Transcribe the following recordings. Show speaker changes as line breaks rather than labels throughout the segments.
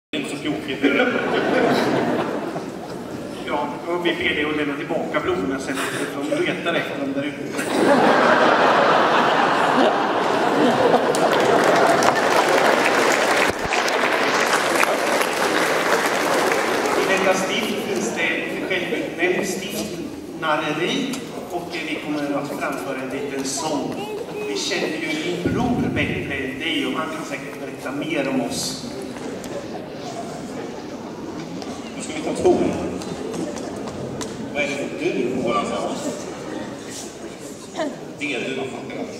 Inte så fjokigt. Ja, och vi ber dig att lämna tillbaka blommorna sen för de letar efter dem där ute. I detta stift finns det självutnämnt stiftnarreri och vi kommer att framföra en liten sång. Vi känner ju din bror bättre än dig och han kan säkert berätta mer om oss. Nu ska vi ta ton. Vad är det för du på våran sång? Det är du.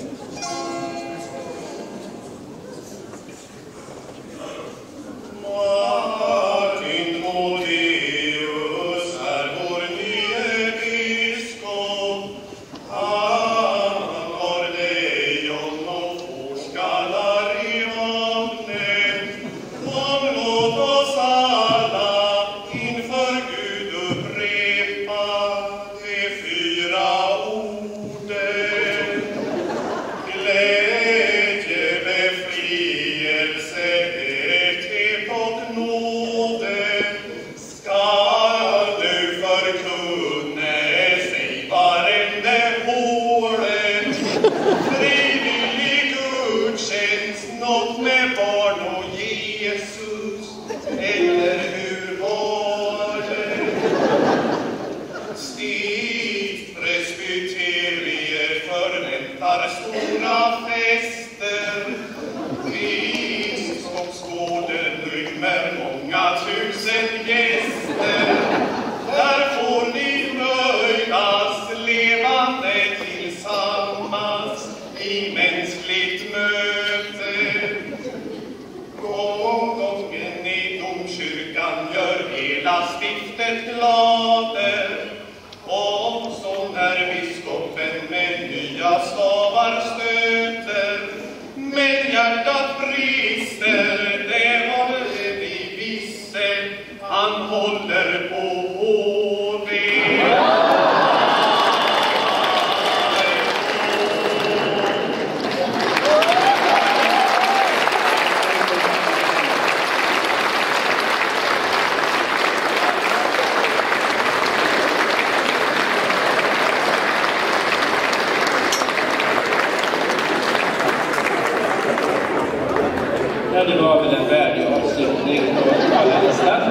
Det var väl en värdig avslutning på talarlistan.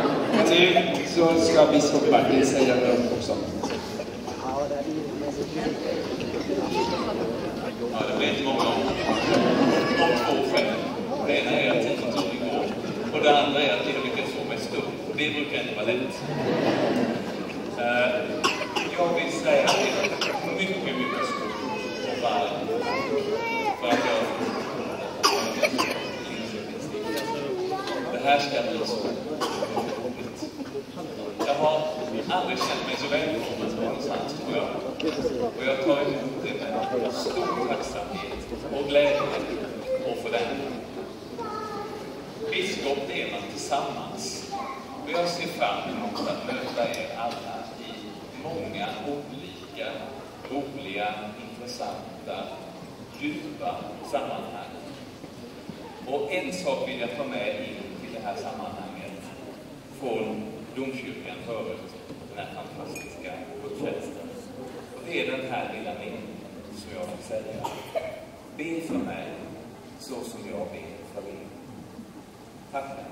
Nu så ska biskop Martin säga något också.
Ja, det blir inte många om två skäl. Det ena är att tiden tog igår. Och det andra är att jag lyckats få mig stor. Det brukar inte vara lätt. Jag vill säga att det är mycket stort och varmt. För att det här ska bli så roligt. Jag har aldrig känt mig så välkommen någonstans, tror jag. Och jag tar emot det med stor tacksamhet och glädje och för den. Biskop är man tillsammans. Och jag ser fram emot att möta er alla i många olika, roliga, intressanta, djupa sammanhang. Och en sak vill jag ta med in till det här sammanhanget från domkyrkan förut, den här fantastiska gudstjänsten. Och det är den här lilla meningen som jag vill säga. Be för mig så som jag ber för er. Tack.